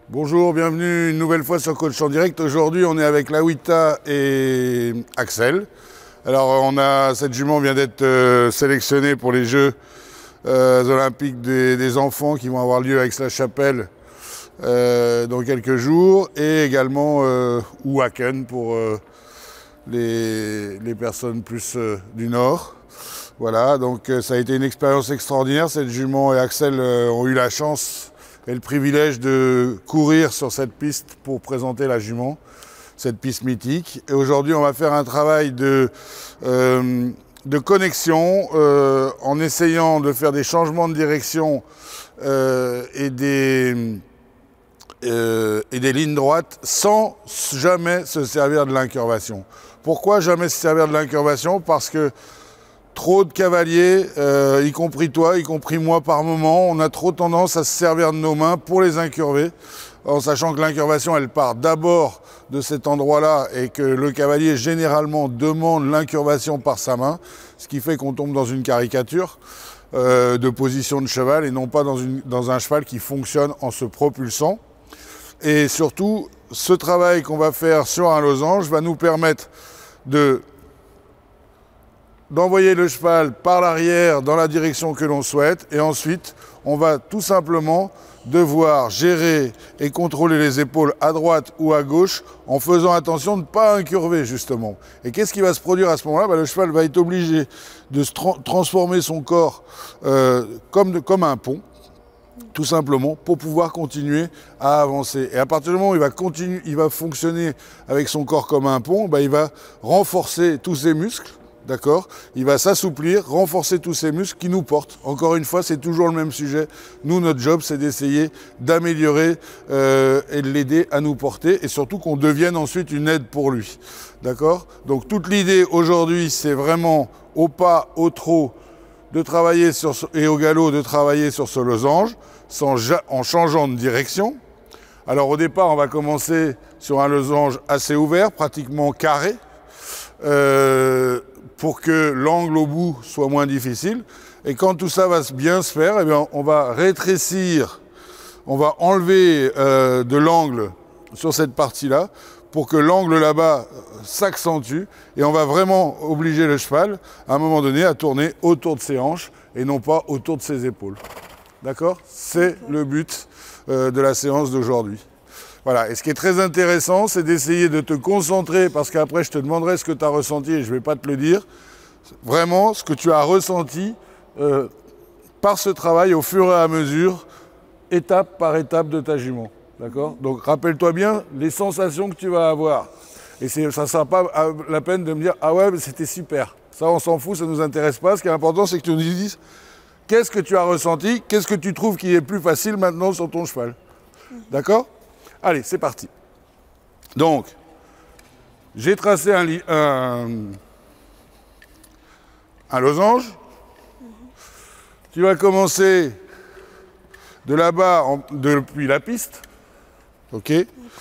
Bonjour, bienvenue une nouvelle fois sur Coach en direct. Aujourd'hui, on est avec Lawita et Axel. Alors, cette jument vient d'être sélectionnée pour les Jeux olympiques des enfants qui vont avoir lieu à Aix-la-Chapelle dans quelques jours, et également Wacken pour les personnes plus du Nord. Voilà, donc ça a été une expérience extraordinaire. Cette jument et Axel ont eu la chance et le privilège de courir sur cette piste pour présenter la jument, cette piste mythique. Et aujourd'hui, on va faire un travail de connexion en essayant de faire des changements de direction et des lignes droites sans jamais se servir de l'incurvation. Pourquoi jamais se servir de l'incurvation? Parce que trop de cavaliers, y compris toi, y compris moi par moment, on a trop tendance à se servir de nos mains pour les incurver, en sachant que l'incurvation, elle part d'abord de cet endroit-là et que le cavalier, généralement, demande l'incurvation par sa main, ce qui fait qu'on tombe dans une caricature de position de cheval et non pas dans un cheval qui fonctionne en se propulsant. Et surtout, ce travail qu'on va faire sur un losange va nous permettre d'envoyer le cheval par l'arrière dans la direction que l'on souhaite, et ensuite on va tout simplement devoir gérer et contrôler les épaules à droite ou à gauche en faisant attention de ne pas incurver justement. Et qu'est-ce qui va se produire à ce moment-là? Le cheval va être obligé de transformer son corps comme un pont, tout simplement, pour pouvoir continuer à avancer. Et à partir du moment où il va fonctionner avec son corps comme un pont, il va renforcer tous ses muscles. D'accord? Il va s'assouplir, renforcer tous ces muscles qui nous portent. Encore une fois, c'est toujours le même sujet. Nous, notre job, c'est d'essayer d'améliorer et de l'aider à nous porter, et surtout qu'on devienne ensuite une aide pour lui. D'accord? Donc toute l'idée aujourd'hui, c'est vraiment au pas, au trot, de travailler et au galop, de travailler sur ce losange en changeant de direction. Alors au départ, on va commencer sur un losange assez ouvert, pratiquement carré, pour que l'angle au bout soit moins difficile. Et quand tout ça va bien se faire, eh bien, on va rétrécir, on va enlever de l'angle sur cette partie-là pour que l'angle là-bas s'accentue, et on va vraiment obliger le cheval, à un moment donné, à tourner autour de ses hanches et non pas autour de ses épaules. D'accord? C'est le but de la séance d'aujourd'hui. Voilà, et ce qui est très intéressant, c'est d'essayer de te concentrer, parce qu'après je te demanderai ce que tu as ressenti et je ne vais pas te le dire, vraiment ce que tu as ressenti par ce travail au fur et à mesure, étape par étape de ta jument. D'accord? Donc rappelle-toi bien les sensations que tu vas avoir. Et ça ne sera pas la peine de me dire « Ah ouais, mais c'était super ». Ça, on s'en fout, ça ne nous intéresse pas. Ce qui est important, c'est que tu nous dises qu'est-ce que tu as ressenti, qu'est-ce que tu trouves qui est plus facile maintenant sur ton cheval. D'accord? Allez, c'est parti. Donc, j'ai tracé un losange. Tu vas commencer de là-bas, depuis la piste. OK?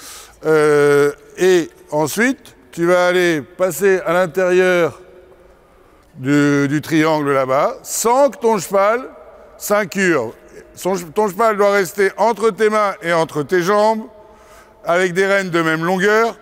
Et ensuite, tu vas aller passer à l'intérieur du triangle là-bas, sans que ton cheval s'incurve. Ton cheval doit rester entre tes mains et entre tes jambes, avec des rênes de même longueur,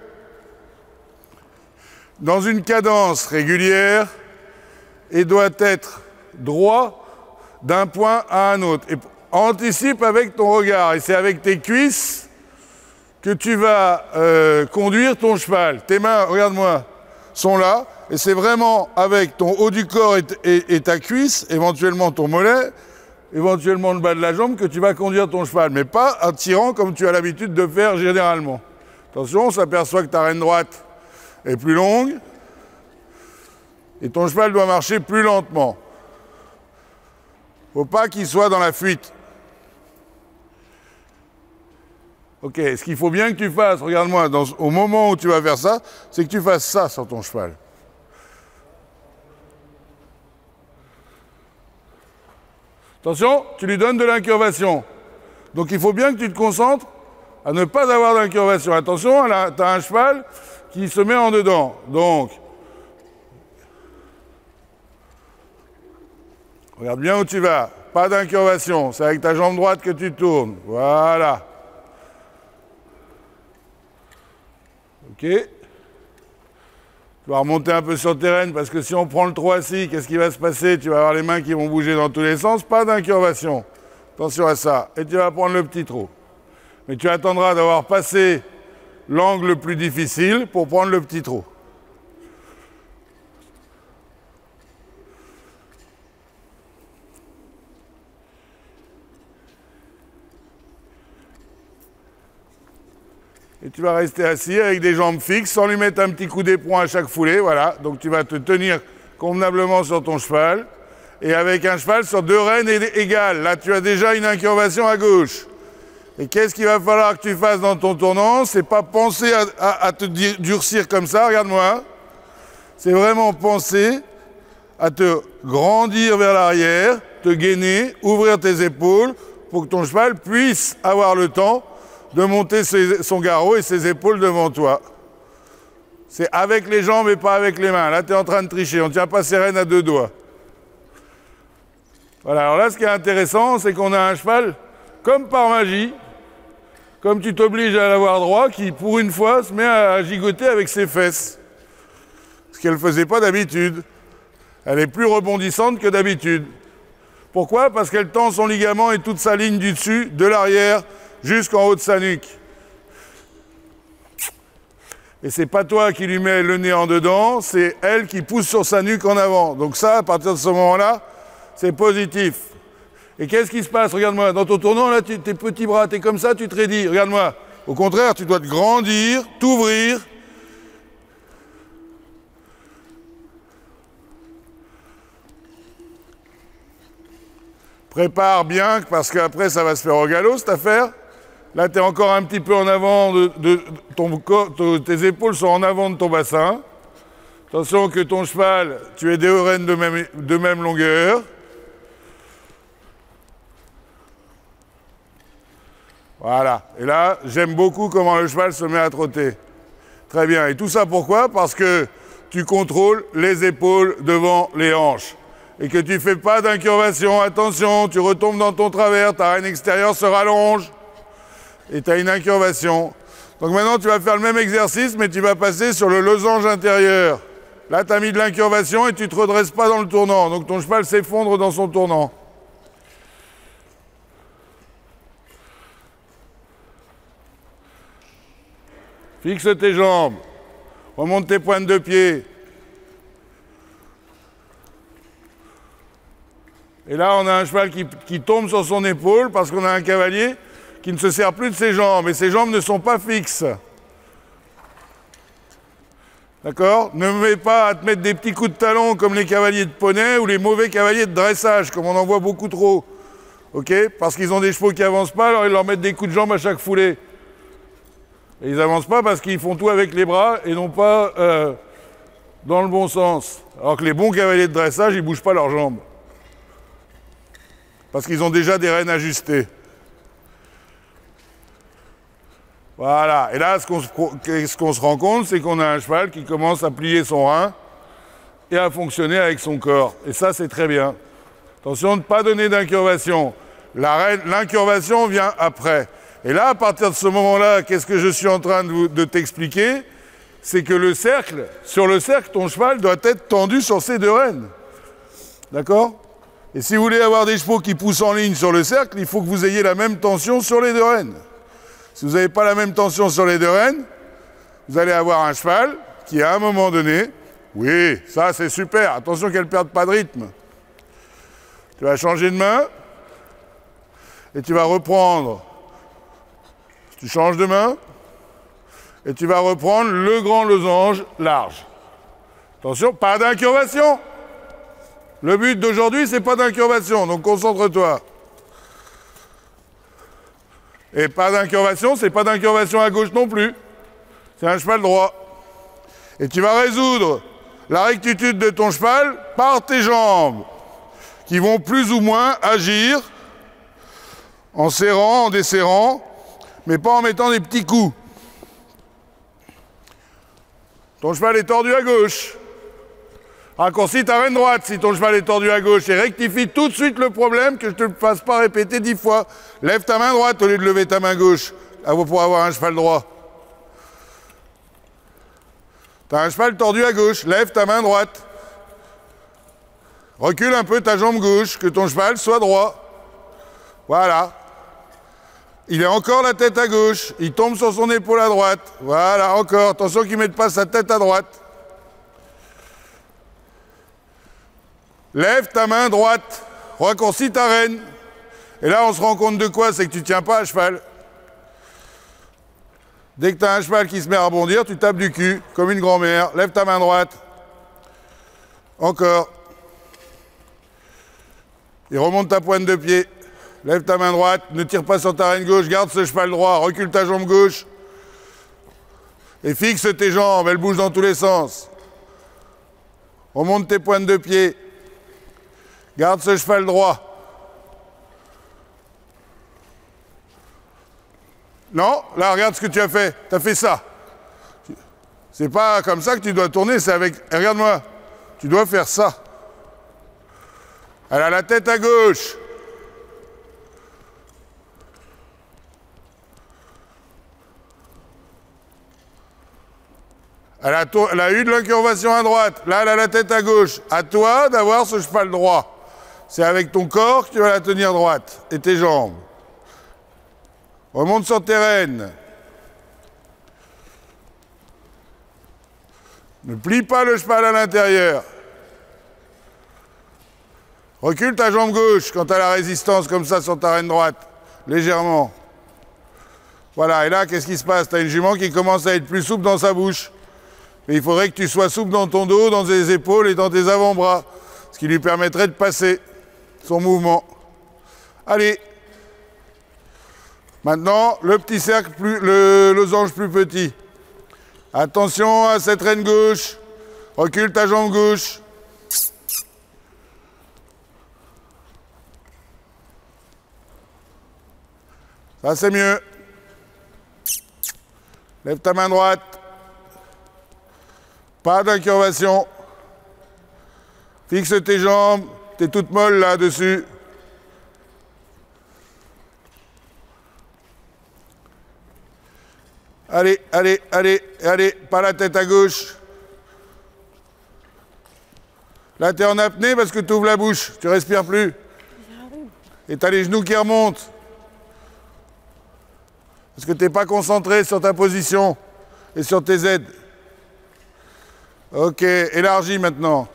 dans une cadence régulière, et doit être droit d'un point à un autre. Et anticipe avec ton regard, et c'est avec tes cuisses que tu vas conduire ton cheval. Tes mains, regarde-moi, sont là, et c'est vraiment avec ton haut du corps et ta cuisse, éventuellement ton mollet, éventuellement le bas de la jambe, que tu vas conduire ton cheval, mais pas en tirant comme tu as l'habitude de faire généralement. Attention, on s'aperçoit que ta rêne droite est plus longue, et ton cheval doit marcher plus lentement. Il ne faut pas qu'il soit dans la fuite. Ok, ce qu'il faut bien que tu fasses, regarde-moi, au moment où tu vas faire ça, c'est que tu fasses ça sur ton cheval. Attention, tu lui donnes de l'incurvation. Donc il faut bien que tu te concentres à ne pas avoir d'incurvation. Attention, tu as un cheval qui se met en dedans. Donc, regarde bien où tu vas. Pas d'incurvation, c'est avec ta jambe droite que tu tournes. Voilà. Ok. Tu vas remonter un peu sur le terrain parce que si on prend le trot assis, qu'est-ce qui va se passer? Tu vas avoir les mains qui vont bouger dans tous les sens, pas d'incurvation. Attention à ça. Et tu vas prendre le petit trot. Mais tu attendras d'avoir passé l'angle le plus difficile pour prendre le petit trot. Et tu vas rester assis avec des jambes fixes sans lui mettre un petit coup d'éperon à chaque foulée. Voilà. Donc tu vas te tenir convenablement sur ton cheval. Et avec un cheval sur 2 rênes égales. Là, tu as déjà une incurvation à gauche. Et qu'est-ce qu'il va falloir que tu fasses dans ton tournant? C'est pas penser à te durcir comme ça, regarde-moi. C'est vraiment penser à te grandir vers l'arrière, te gainer, ouvrir tes épaules pour que ton cheval puisse avoir le temps de monter son garrot et ses épaules devant toi. C'est avec les jambes et pas avec les mains. Là, tu es en train de tricher. On ne tient pas ses rênes à 2 doigts. Voilà. Alors là, ce qui est intéressant, c'est qu'on a un cheval, comme par magie, comme tu t'obliges à l'avoir droit, qui, pour une fois, se met à gigoter avec ses fesses. Ce qu'elle ne faisait pas d'habitude. Elle est plus rebondissante que d'habitude. Pourquoi? Parce qu'elle tend son ligament et toute sa ligne du dessus, de l'arrière, jusqu'en haut de sa nuque. Et c'est pas toi qui lui mets le nez en dedans, c'est elle qui pousse sur sa nuque en avant. Donc ça, à partir de ce moment-là, c'est positif. Et qu'est-ce qui se passe? Regarde-moi, dans ton tournant, là, tes petits bras, t'es comme ça, tu te raidis. Regarde-moi. Au contraire, tu dois te grandir, t'ouvrir. Prépare bien, parce qu'après, ça va se faire au galop, cette affaire. Là, tu es encore un petit peu en avant de ton corps, tes épaules sont en avant de ton bassin. Attention que ton cheval, tu aies des rênes de même longueur. Voilà. Et là, j'aime beaucoup comment le cheval se met à trotter. Très bien. Et tout ça pourquoi? Parce que tu contrôles les épaules devant les hanches. Et que tu ne fais pas d'incurvation. Attention, tu retombes dans ton travers, ta reine extérieure se rallonge. Et tu as une incurvation. Donc maintenant, tu vas faire le même exercice, mais tu vas passer sur le losange intérieur. Là, tu as mis de l'incurvation et tu ne te redresses pas dans le tournant. Donc ton cheval s'effondre dans son tournant. Fixe tes jambes. Remonte tes pointes de pied. Et là, on a un cheval qui tombe sur son épaule parce qu'on a un cavalier qui ne se sert plus de ses jambes. Et ses jambes ne sont pas fixes. D'accord? Ne mets pas à te mettre des petits coups de talon comme les cavaliers de poney ou les mauvais cavaliers de dressage, comme on en voit beaucoup trop. Ok? Parce qu'ils ont des chevaux qui n'avancent pas, alors ils leur mettent des coups de jambe à chaque foulée. Et ils n'avancent pas parce qu'ils font tout avec les bras et non pas dans le bon sens. Alors que les bons cavaliers de dressage, ils ne bougent pas leurs jambes. Parce qu'ils ont déjà des rênes ajustées. Voilà. Et là, ce qu'on se rend compte, c'est qu'on a un cheval qui commence à plier son rein et à fonctionner avec son corps. Et ça, c'est très bien. Attention de ne pas donner d'incurvation. L'incurvation vient après. Et là, à partir de ce moment-là, qu'est-ce que je suis en train de t'expliquer? C'est que sur le cercle, ton cheval doit être tendu sur ses 2 rênes. D'accord? Et si vous voulez avoir des chevaux qui poussent en ligne sur le cercle, il faut que vous ayez la même tension sur les 2 rênes. Si vous n'avez pas la même tension sur les 2 rênes, vous allez avoir un cheval qui, à un moment donné, oui, ça c'est super, attention qu'elle ne perde pas de rythme. Tu vas changer de main et tu vas reprendre. Tu changes de main et tu vas reprendre le grand losange large. Attention, pas d'incurvation. Le but d'aujourd'hui, c'est pas d'incurvation, donc concentre-toi. Et pas d'incurvation, c'est pas d'incurvation à gauche non plus. C'est un cheval droit. Et tu vas résoudre la rectitude de ton cheval par tes jambes, qui vont plus ou moins agir en serrant, en desserrant, mais pas en mettant des petits coups. Ton cheval est tordu à gauche. Raccourcis ta reine droite si ton cheval est tordu à gauche et rectifie tout de suite le problème, que je ne te le fasse pas répéter 10 fois. Lève ta main droite au lieu de lever ta main gauche pour avoir un cheval droit. Tu as un cheval tordu à gauche, lève ta main droite. Recule un peu ta jambe gauche, que ton cheval soit droit. Voilà. Il est encore la tête à gauche, il tombe sur son épaule à droite. Voilà, encore. Attention qu'il ne mette pas sa tête à droite. Lève ta main droite, raccourcis ta rêne. Et là, on se rend compte de quoi? C'est que tu ne tiens pas à cheval. Dès que tu as un cheval qui se met à rebondir, tu tapes du cul, comme une grand-mère. Lève ta main droite. Encore. Et remonte ta pointe de pied. Lève ta main droite, ne tire pas sur ta rêne gauche, garde ce cheval droit, recule ta jambe gauche. Et fixe tes jambes, elles bougent dans tous les sens. Remonte tes pointes de pied. Garde ce cheval droit. Non, là, regarde ce que tu as fait. Tu as fait ça. C'est pas comme ça que tu dois tourner, c'est avec... Regarde-moi. Tu dois faire ça. Elle a la tête à gauche. Elle a eu de l'incurvation à droite. Là, elle a la tête à gauche. À toi d'avoir ce cheval droit. C'est avec ton corps que tu vas la tenir droite. Et tes jambes. Remonte sur tes rênes. Ne plie pas le cheval à l'intérieur. Recule ta jambe gauche quand tu as la résistance comme ça sur ta rêne droite. Légèrement. Voilà, et là, qu'est-ce qui se passe? Tu as une jument qui commence à être plus souple dans sa bouche. Mais il faudrait que tu sois souple dans ton dos, dans tes épaules et dans tes avant-bras. Ce qui lui permettrait de passer son mouvement. Allez. Maintenant, le petit cercle, le losange plus petit. Attention à cette rêne gauche. Recule ta jambe gauche. Ça, c'est mieux. Lève ta main droite. Pas d'incurvation. Fixe tes jambes. T'es toute molle là-dessus. Allez, allez, allez, allez. Pas la tête à gauche. Là, t'es en apnée parce que tu ouvres la bouche. Tu respires plus. Et t'as les genoux qui remontent. Parce que t'es pas concentré sur ta position et sur tes aides. Ok, élargis maintenant.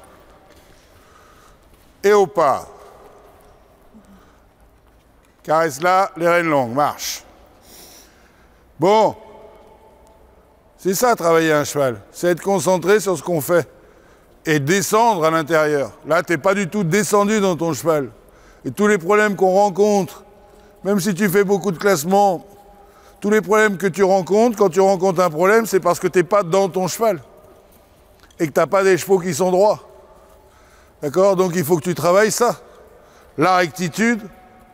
Et au pas. Caresse là, les rênes longues, marche. Bon. C'est ça, travailler un cheval. C'est être concentré sur ce qu'on fait. Et descendre à l'intérieur. Là, tu n'es pas du tout descendu dans ton cheval. Et tous les problèmes qu'on rencontre, même si tu fais beaucoup de classements, tous les problèmes que tu rencontres, quand tu rencontres un problème, c'est parce que tu n'es pas dans ton cheval. Et que tu n'as pas des chevaux qui sont droits. D'accord? Donc il faut que tu travailles ça. La rectitude,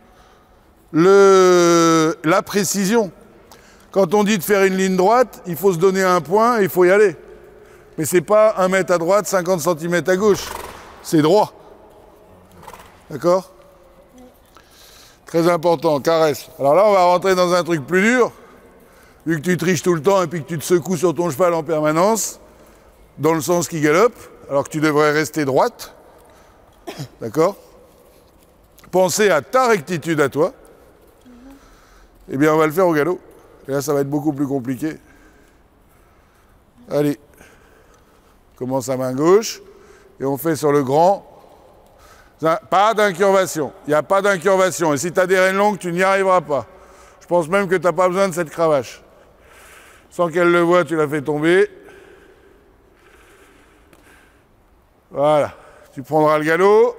la précision. Quand on dit de faire une ligne droite, il faut se donner un point et il faut y aller. Mais ce n'est pas 1 mètre à droite, 50 cm à gauche. C'est droit. D'accord? Très important, caresse. Alors là, on va rentrer dans un truc plus dur. Vu que tu triches tout le temps et puis que tu te secoues sur ton cheval en permanence, dans le sens qui galope, alors que tu devrais rester droite. D'accord? Pensez à ta rectitude à toi. Eh bien, on va le faire au galop. Et là, ça va être beaucoup plus compliqué. Allez. Commence à main gauche. Et on fait sur le grand. Pas d'incurvation. Il n'y a pas d'incurvation. Et si tu as des rênes longues, tu n'y arriveras pas. Je pense même que tu n'as pas besoin de cette cravache. Sans qu'elle le voie, tu la fais tomber. Voilà. Tu prendras le galop.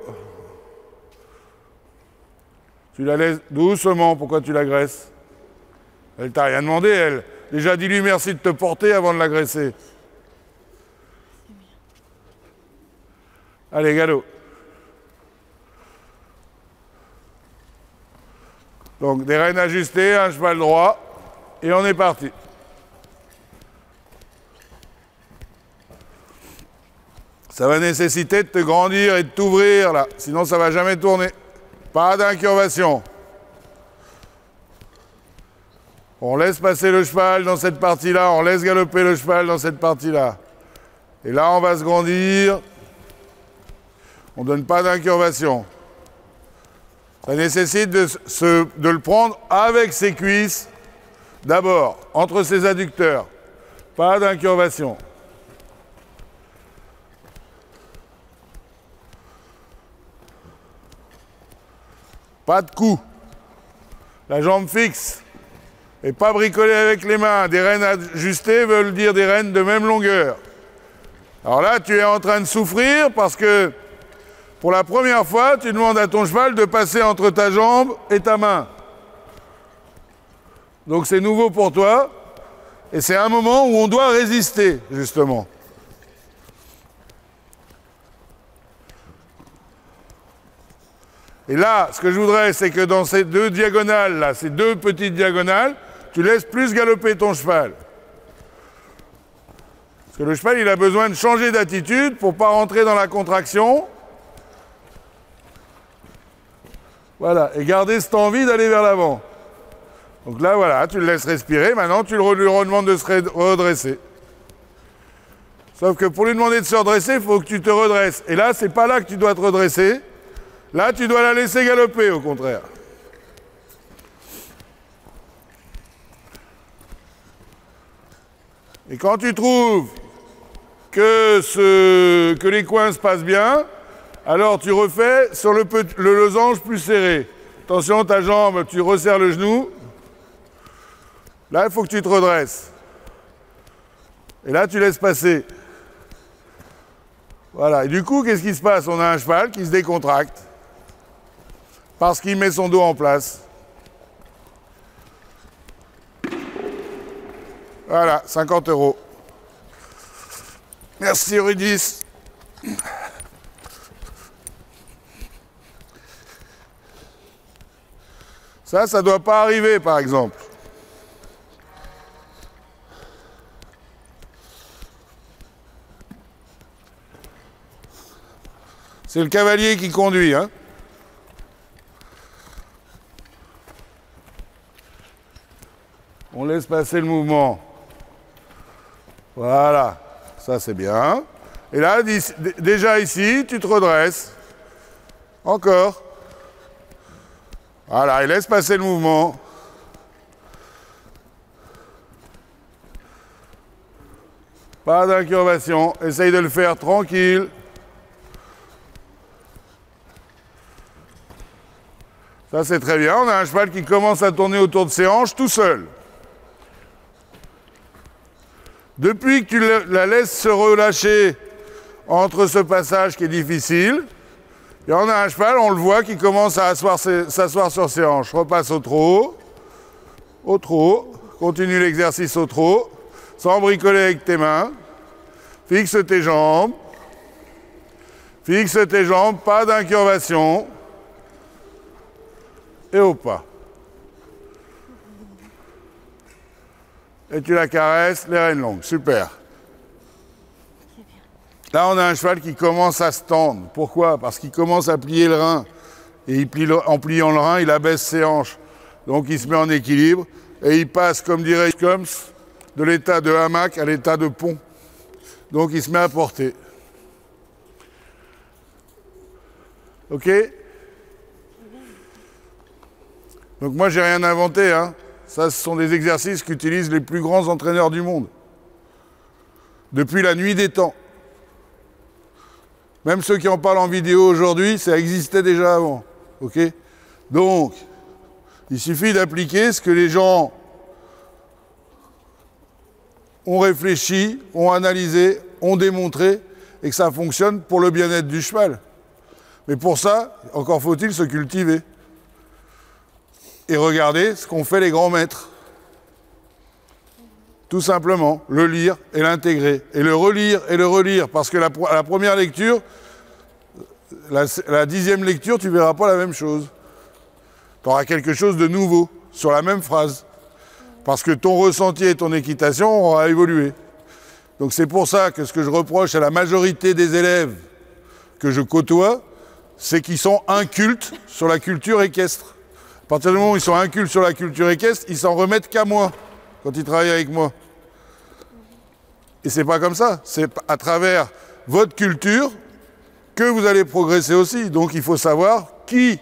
Tu la laisses doucement. Pourquoi tu l'agresses? Elle t'a rien demandé, elle. Déjà, dis-lui merci de te porter avant de l'agresser. Allez, galop. Donc, des rênes ajustées, un cheval droit, et on est parti. Ça va nécessiter de te grandir et de t'ouvrir, là. Sinon, ça ne va jamais tourner. Pas d'incurvation. On laisse passer le cheval dans cette partie-là, on laisse galoper le cheval dans cette partie-là. Et là, on va se grandir. On ne donne pas d'incurvation. Ça nécessite de le prendre avec ses cuisses, d'abord, entre ses adducteurs. Pas d'incurvation. Pas de coup. La jambe fixe. Et pas bricolée avec les mains. Des rênes ajustées veulent dire des rênes de même longueur. Alors là, tu es en train de souffrir parce que pour la première fois, tu demandes à ton cheval de passer entre ta jambe et ta main. Donc c'est nouveau pour toi. Et c'est un moment où on doit résister, justement. Et là, ce que je voudrais, c'est que dans ces deux diagonales, là, ces deux petites diagonales, tu laisses plus galoper ton cheval. Parce que le cheval, il a besoin de changer d'attitude pour ne pas rentrer dans la contraction. Voilà, et garder cette envie d'aller vers l'avant. Donc là, voilà, tu le laisses respirer. Maintenant, tu lui redemandes de se redresser. Sauf que pour lui demander de se redresser, il faut que tu te redresses. Et là, c'est pas là que tu dois te redresser. Là, tu dois la laisser galoper, au contraire. Et quand tu trouves que les coins se passent bien, alors tu refais sur le losange plus serré. Attention, ta jambe, tu resserres le genou. Là, il faut que tu te redresses. Et là, tu laisses passer. Voilà. Et du coup, qu'est-ce qui se passe? On a un cheval qui se décontracte parce qu'il met son dos en place. Voilà, 50 €. Merci Eurydice. Ça ne doit pas arriver, par exemple. C'est le cavalier qui conduit, hein. On laisse passer le mouvement. Voilà, ça c'est bien. Et là, déjà ici, tu te redresses. Encore. Voilà, et laisse passer le mouvement. Pas d'incurvation. Essaye de le faire tranquille. Ça, c'est très bien. On a un cheval qui commence à tourner autour de ses hanches tout seul. Depuis que tu la laisses se relâcher entre ce passage qui est difficile, et on a un cheval, on le voit, qui commence à s'asseoir sur ses hanches. Repasse au trot, continue l'exercice au trot, sans bricoler avec tes mains. Fixe tes jambes, pas d'incurvation. Et au pas. Et tu la caresses, les rênes longues. Super. Là, on a un cheval qui commence à se tendre. Pourquoi? Parce qu'il commence à plier le rein. Et en pliant le rein, il abaisse ses hanches. Donc, il se met en équilibre. Et il passe, comme dirait Combs, de l'état de hamac à l'état de pont. Donc, il se met à porter. OK? Donc moi, j'ai rien inventé, hein. Ça, ce sont des exercices qu'utilisent les plus grands entraîneurs du monde. Depuis la nuit des temps. Même ceux qui en parlent en vidéo aujourd'hui, ça existait déjà avant. OK? Donc, il suffit d'appliquer ce que les gens ont réfléchi, ont analysé, ont démontré, et que ça fonctionne pour le bien-être du cheval. Mais pour ça, encore faut-il se cultiver. Et regardez ce qu'ont fait les grands maîtres. Tout simplement, le lire et l'intégrer. Et le relire, parce que à la première lecture, la 10e lecture, tu ne verras pas la même chose. Tu auras quelque chose de nouveau sur la même phrase. Parce que ton ressenti et ton équitation auront évolué. Donc c'est pour ça que ce que je reproche à la majorité des élèves que je côtoie, c'est qu'ils sont incultes sur la culture équestre. À partir du moment où ils sont incultes sur la culture équestre, ils s'en remettent qu'à moi, quand ils travaillent avec moi. Et c'est pas comme ça. C'est à travers votre culture que vous allez progresser aussi. Donc il faut savoir qui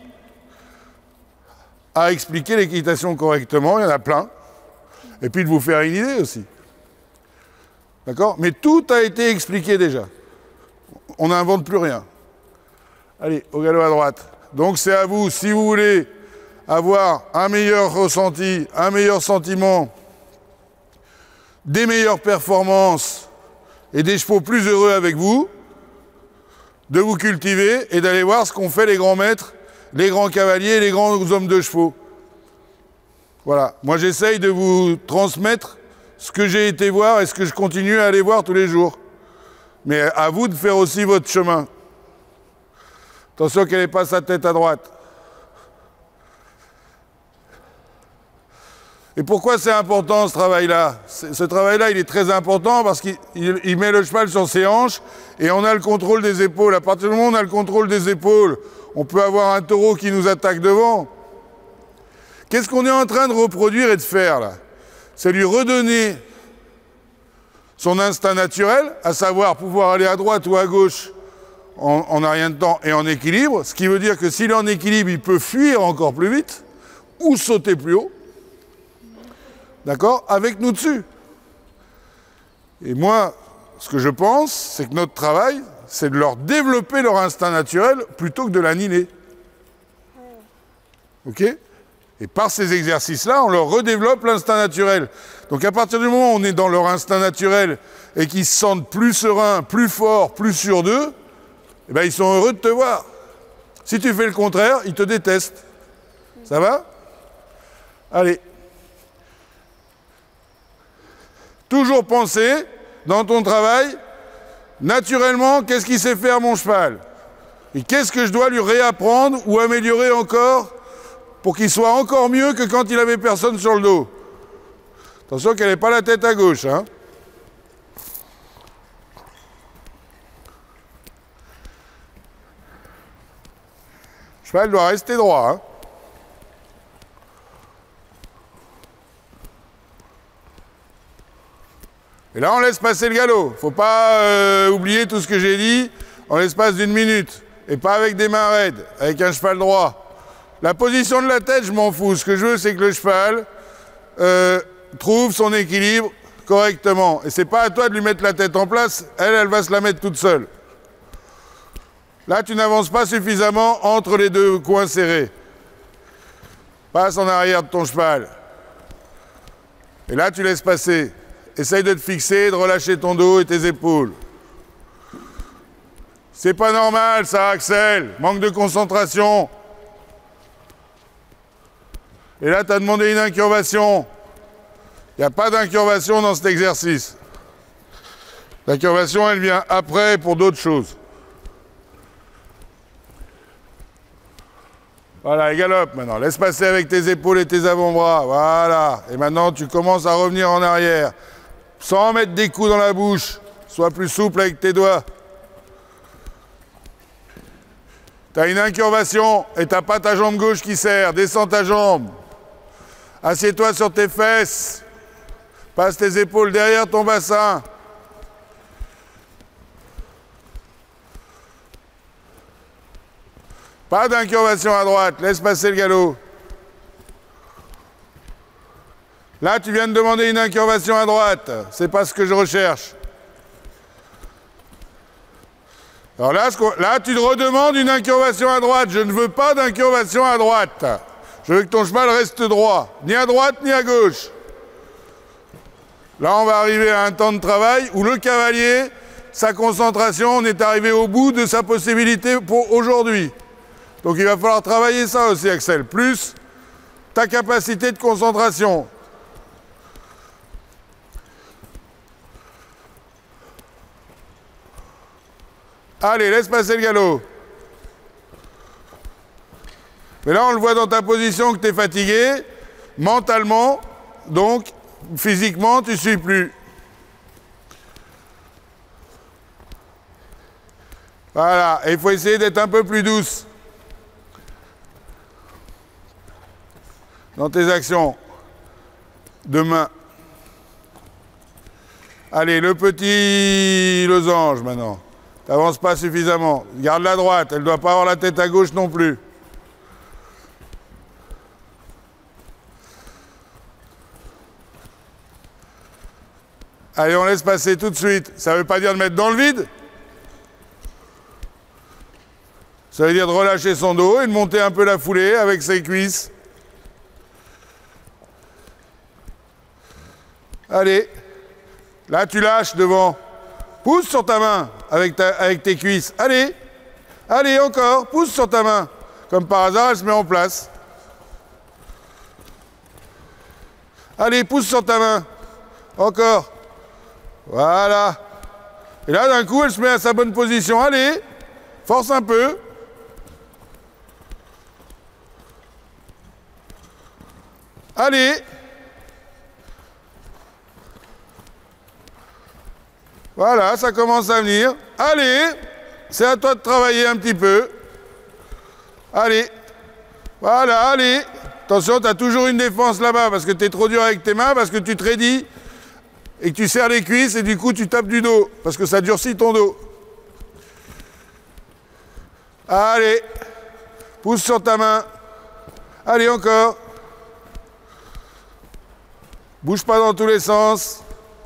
a expliqué l'équitation correctement. Il y en a plein. Et puis de vous faire une idée aussi. D'accord? Mais tout a été expliqué déjà. On n'invente plus rien. Allez, au galop à droite. Donc c'est à vous, si vous voulez avoir un meilleur ressenti, un meilleur sentiment, des meilleures performances et des chevaux plus heureux avec vous, de vous cultiver et d'aller voir ce qu'ont fait les grands maîtres, les grands cavaliers, les grands hommes de chevaux. Voilà. Moi, j'essaye de vous transmettre ce que j'ai été voir et ce que je continue à aller voir tous les jours. Mais à vous de faire aussi votre chemin. Attention qu'elle n'ait pas sa tête à droite. Et pourquoi c'est important ce travail-là? Ce travail-là, il est très important parce qu'il met le cheval sur ses hanches et on a le contrôle des épaules. À partir du moment où on a le contrôle des épaules, on peut avoir un taureau qui nous attaque devant. Qu'est-ce qu'on est en train de reproduire et de faire là? C'est lui redonner son instinct naturel, à savoir pouvoir aller à droite ou à gauche en un rien de temps et en équilibre, ce qui veut dire que s'il est en équilibre, il peut fuir encore plus vite ou sauter plus haut. D'accord? Avec nous dessus. Et moi, ce que je pense, c'est que notre travail, c'est de leur développer leur instinct naturel plutôt que de l'annihiler. Ok? Et par ces exercices-là, on leur redéveloppe l'instinct naturel. Donc à partir du moment où on est dans leur instinct naturel et qu'ils se sentent plus sereins, plus forts, plus sûrs d'eux, eh ben, ils sont heureux de te voir. Si tu fais le contraire, ils te détestent. Ça va? Allez. Toujours penser, dans ton travail, naturellement, qu'est-ce qu'il sait faire mon cheval? Et qu'est-ce que je dois lui réapprendre ou améliorer encore pour qu'il soit encore mieux que quand il avait personne sur le dos? Attention qu'elle n'ait pas la tête à gauche. Hein. Le cheval doit rester droit. Hein. Et là, on laisse passer le galop. Il ne faut pas oublier tout ce que j'ai dit en l'espace d'une minute. Et pas avec des mains raides, avec un cheval droit. La position de la tête, je m'en fous. Ce que je veux, c'est que le cheval trouve son équilibre correctement. Et ce n'est pas à toi de lui mettre la tête en place. Elle va se la mettre toute seule. Là, tu n'avances pas suffisamment entre les deux coins serrés. Passe en arrière de ton cheval. Et là, tu laisses passer. Essaye de te fixer, de relâcher ton dos et tes épaules. C'est pas normal ça, Axel. Manque de concentration. Et là, tu as demandé une incurvation. Il n'y a pas d'incurvation dans cet exercice. L'incurvation, elle vient après pour d'autres choses. Voilà, et galope maintenant. Laisse passer avec tes épaules et tes avant-bras. Voilà. Et maintenant, tu commences à revenir en arrière. Sans mettre des coups dans la bouche. Sois plus souple avec tes doigts. Tu as une incurvation et tu n'as pas ta jambe gauche qui serre. Descends ta jambe. Assieds-toi sur tes fesses. Passe tes épaules derrière ton bassin. Pas d'incurvation à droite. Laisse passer le galop. Là, tu viens de demander une incurvation à droite. C'est pas ce que je recherche. Alors là, tu te redemandes une incurvation à droite. Je ne veux pas d'incurvation à droite. Je veux que ton cheval reste droit. Ni à droite, ni à gauche. Là, on va arriver à un temps de travail où le cavalier, sa concentration, on est arrivé au bout de sa possibilité pour aujourd'hui. Donc il va falloir travailler ça aussi, Axel. Plus ta capacité de concentration. Allez, laisse passer le galop. Mais là, on le voit dans ta position que tu es fatigué, mentalement, donc physiquement, tu ne suis plus. Voilà, et il faut essayer d'être un peu plus douce dans tes actions de main. Allez, le petit losange maintenant. T'avances pas suffisamment. Garde la droite, elle ne doit pas avoir la tête à gauche non plus. Allez, on laisse passer tout de suite. Ça ne veut pas dire de mettre dans le vide. Ça veut dire de relâcher son dos et de monter un peu la foulée avec ses cuisses. Allez. Là, tu lâches devant. Pousse sur ta main avec tes cuisses. Allez. Allez, encore. Pousse sur ta main. Comme par hasard, elle se met en place. Allez, pousse sur ta main. Encore. Voilà. Et là, d'un coup, elle se met à sa bonne position. Allez. Force un peu. Allez. Voilà, ça commence à venir. Allez, c'est à toi de travailler un petit peu. Allez. Voilà, allez. Attention, tu as toujours une défense là-bas parce que tu es trop dur avec tes mains, parce que tu te raidis et que tu serres les cuisses et du coup tu tapes du dos parce que ça durcit ton dos. Allez. Pousse sur ta main. Allez, encore. Bouge pas dans tous les sens.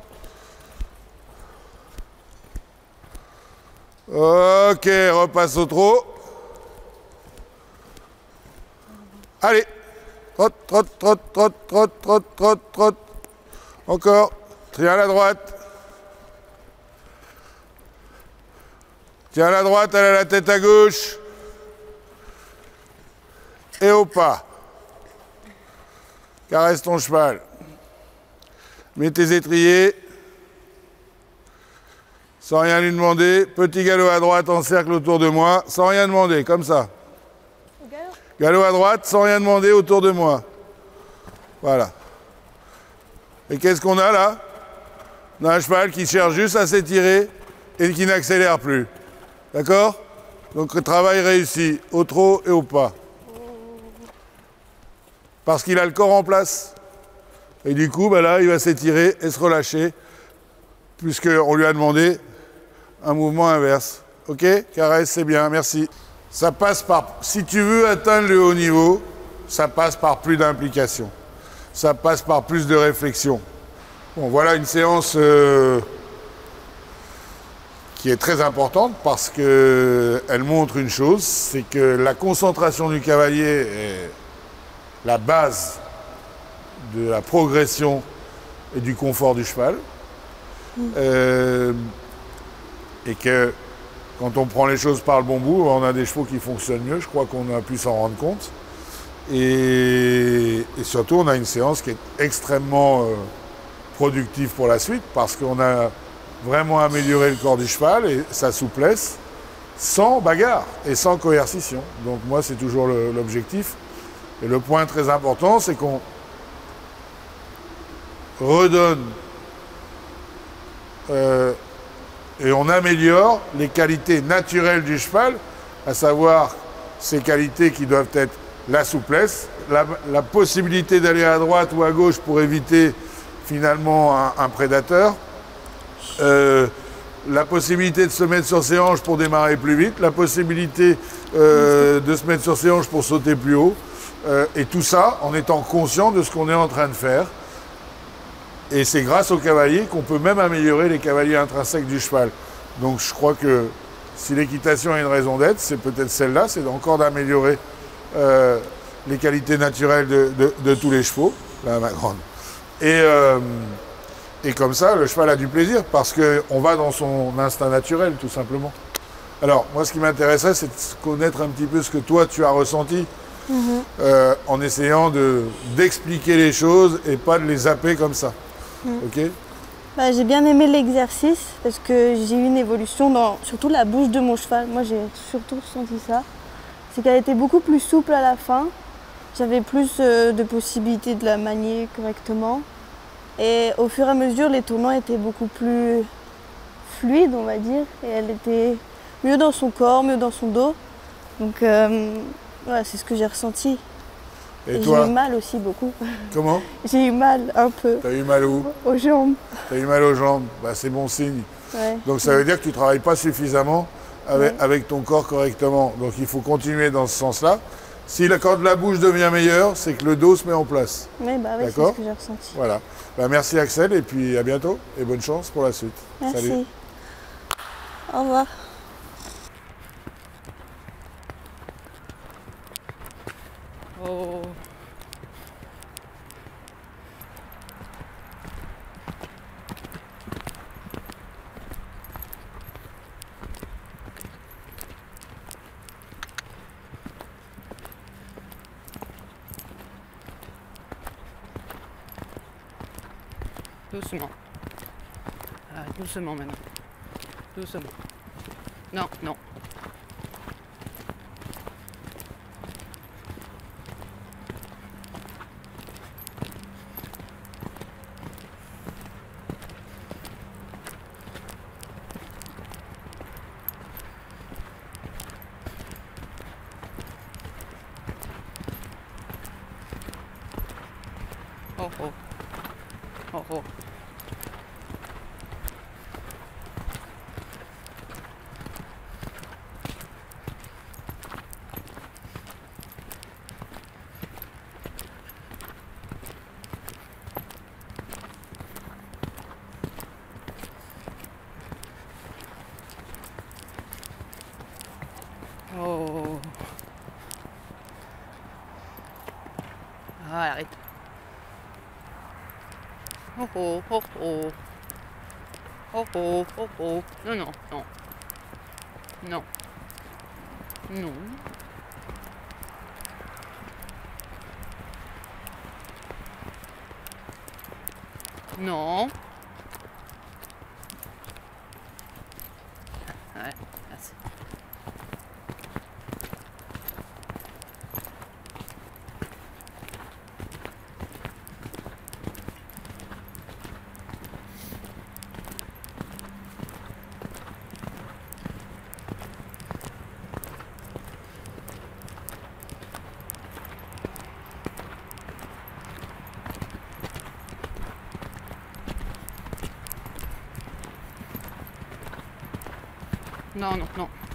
Ok, repasse au trot. Allez. Trotte, trotte, trotte, trotte, trotte, trotte, trotte, trotte. Encore. Tiens à la droite. Tiens à la droite, elle a la tête à gauche. Et au pas. Caresse ton cheval. Mets tes étriers. Sans rien lui demander. Petit galop à droite en cercle autour de moi. Sans rien demander, comme ça. Galop à droite, sans rien demander autour de moi. Voilà. Et qu'est-ce qu'on a là? On a un cheval qui cherche juste à s'étirer et qui n'accélère plus. D'accord? Donc le travail réussi au trot et au pas. Parce qu'il a le corps en place. Et du coup, bah là, il va s'étirer et se relâcher, puisqu'on lui a demandé un mouvement inverse. Ok? Caresse, c'est bien, merci. Ça passe par... Si tu veux atteindre le haut niveau, ça passe par plus d'implication. Ça passe par plus de réflexion. Bon, voilà une séance qui est très importante parce qu'elle montre une chose, c'est que la concentration du cavalier est la base de la progression et du confort du cheval. Et que quand on prend les choses par le bon bout, on a des chevaux qui fonctionnent mieux, je crois qu'on a pu s'en rendre compte. Et surtout, on a une séance qui est extrêmement productive pour la suite parce qu'on a vraiment amélioré le corps du cheval et sa souplesse sans bagarre et sans coercition. Donc moi, c'est toujours l'objectif. Et le point très important, c'est qu'on redonne et on améliore les qualités naturelles du cheval, à savoir ces qualités qui doivent être la souplesse, la possibilité d'aller à droite ou à gauche pour éviter finalement un prédateur, la possibilité de se mettre sur ses hanches pour démarrer plus vite, la possibilité de se mettre sur ses hanches pour sauter plus haut, et tout ça en étant conscient de ce qu'on est en train de faire. Et c'est grâce aux cavaliers qu'on peut même améliorer les cavaliers intrinsèques du cheval. Donc je crois que si l'équitation a une raison d'être, c'est peut-être celle-là, c'est encore d'améliorer les qualités naturelles de tous les chevaux, là, ma grande. Et comme ça, le cheval a du plaisir, parce qu'on va dans son instinct naturel, tout simplement. Alors, moi, ce qui m'intéresserait, c'est de connaître un petit peu ce que toi, tu as ressenti, en essayant d'expliquer les choses et pas de les zapper comme ça. Ok? Bah, j'ai bien aimé l'exercice, parce que j'ai eu une évolution dans surtout la bouche de mon cheval. Moi, j'ai surtout ressenti ça. C'est qu'elle était beaucoup plus souple à la fin. J'avais plus de possibilités de la manier correctement. Et au fur et à mesure, les tournants étaient beaucoup plus fluides, on va dire. Et elle était mieux dans son corps, mieux dans son dos. Donc, voilà, c'est ce que j'ai ressenti. Et J'ai toi? eu mal aussi beaucoup. Comment? J'ai eu mal un peu T'as eu mal où? aux jambes. T'as eu mal aux jambes? Bah, c'est bon signe. Ouais. Donc ça veut dire que tu ne travailles pas suffisamment Ouais. avec ton corps correctement. Donc il faut continuer dans ce sens-là. Si quand la bouche devient meilleure, c'est que le dos se met en place. Oui, bah oui, c'est D'accord. ce que j'ai ressenti. Voilà. Bah, merci Axel et puis à bientôt et bonne chance pour la suite. Merci. Salut. Au revoir. Oh. Doucement. Ah, doucement maintenant. Doucement. Non, non. Oh oh. Oh oh. Oh. Ah, arrête. Oh oh, oh oh. Oh oh, oh oh. Non, non, non. Non. Non. Non. Ouais, merci. Non, non, non.